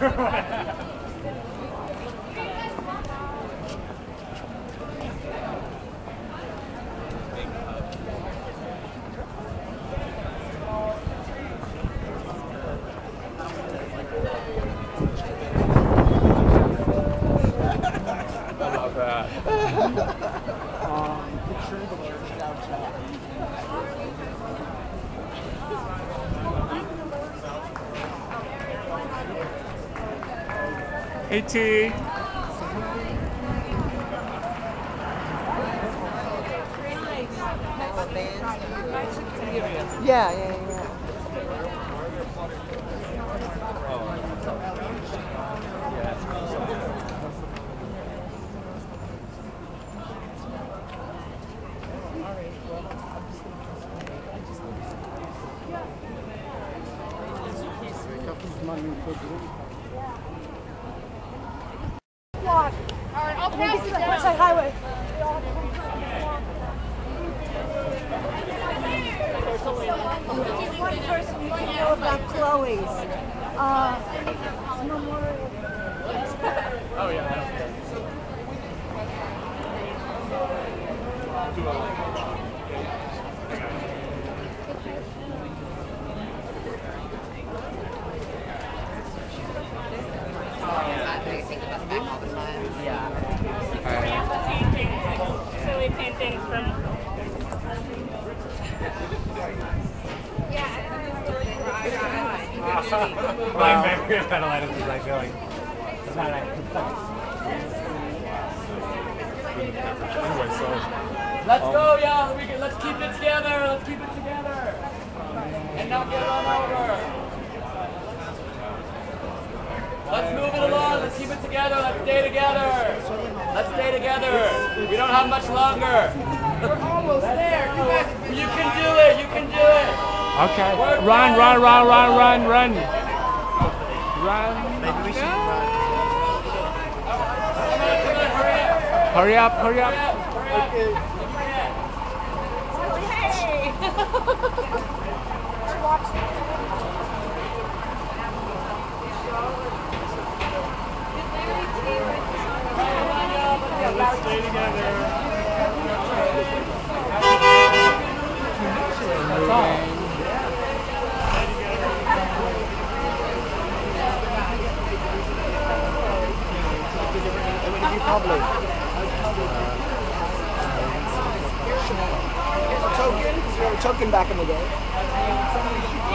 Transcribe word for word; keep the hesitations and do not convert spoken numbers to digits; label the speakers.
Speaker 1: Hey T.
Speaker 2: Yeah, yeah, yeah.
Speaker 3: Walk. All right, I'll pass you the Westside Highway.
Speaker 2: One person you can know about Chloe's. Uh, Memorial.
Speaker 1: Oh yeah.
Speaker 4: Silly paintings from.
Speaker 1: My favorite pedal items is like going. It's not like. Anyway, so.
Speaker 5: Let's um, go, y'all. We can, let's keep it together. Let's keep it together. And not get run over. Let's move it along. Let's keep it together. Let's stay together. Let's stay together. We don't have much longer. We're almost there. You guys, you can do it. You can do it.
Speaker 1: Okay. Run, run, run, run, run, run. Run.
Speaker 6: Maybe we should run.
Speaker 1: Hurry up, hurry up.
Speaker 4: Hey!
Speaker 1: Let's stay together. That's all.
Speaker 2: Probably. Here's a token, because we were a token back in the day.